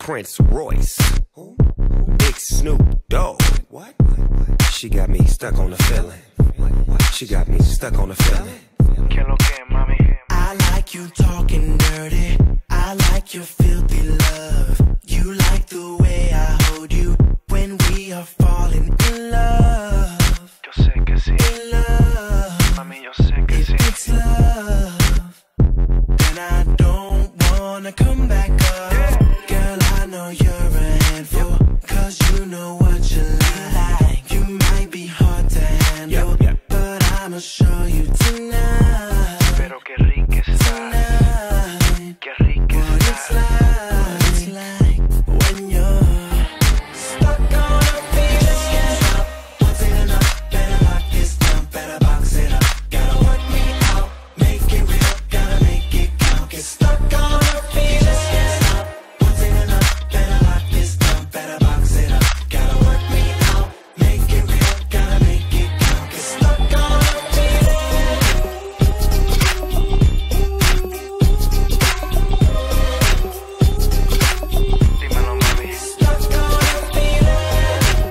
Prince Royce. Big Snoop Dogg. What? She got me stuck on the feeling. She got me stuck on the feeling. I like you talking dirty. I like your filthy love. You like the way I hold you when we are falling in love. Yo sé que sí. In love. Mami, yo sé que sí. If it's love, then I don't wanna come back up. Girl, I know you're a handful, cause you know what you like. You might be hard to handle, but I'ma show you tonight. Pero qué rica está. Qué rica está. What it's like when you're stuck on a feeling. Once enough, better lock this down, better box it up. Gotta work me out, make it real, gotta make it count. Get stuck on a feeling. Once enough, better lock this down, better box it up. Gotta work me out, make it real, gotta make it count. Get stuck on a feeling. Dímelo, mami. Stuck on a feeling.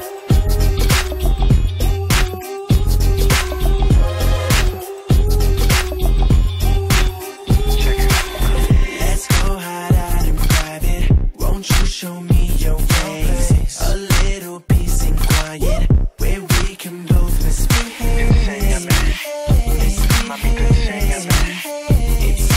Check it. Let's go hide out in private. Won't you show me your face? A little peace and quiet where we can both misbehave. Enséñame. Mamita, enséñame. It's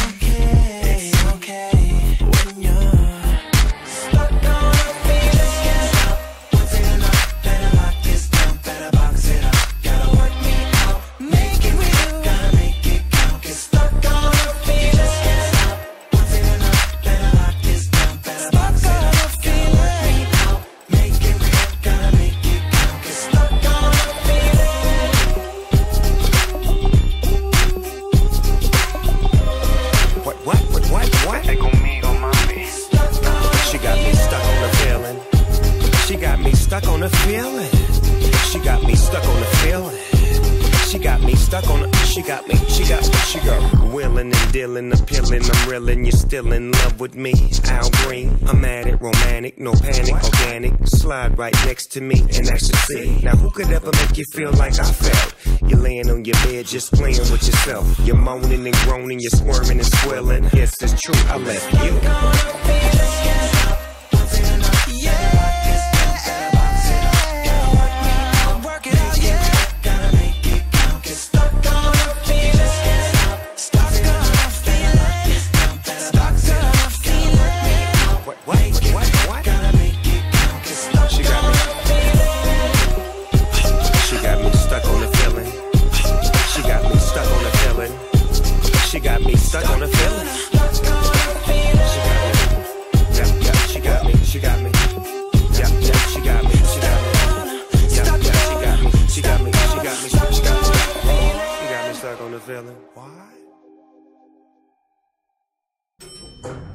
okay when you're stuck on a feeling. Once enough, better lock this down, better box it up. Gotta work me out, make it real, gotta make it count. Get stuck on a feeling. Once enough, better lock this down, better box it up. Gotta work me out, make it real, gotta make it count. Get stuck on a feeling. What? Vete conmigo, mami. She got me stuck on the feeling. She got me stuck on the feeling. She got me stuck on the feeling. She got me stuck on the, she got willing and dealing, appealing, I'm reeling, you're still in love with me. Al Green, I'm at it, romantic, no panic, organic, slide right next to me and ecstasy. Now who could ever make you feel like I felt? You're laying on your bed just playing with yourself. You're moaning and groaning, you're squirming and swirling. Yes, it's true, I left you. What? She got me stuck on the feeling. She got me stuck on the feeling. She got me stuck on the feeling. She got me. She got me. Yeah, she got me. She got me. Yeah, she got me. She got me. She got me stuck on the feeling. Why?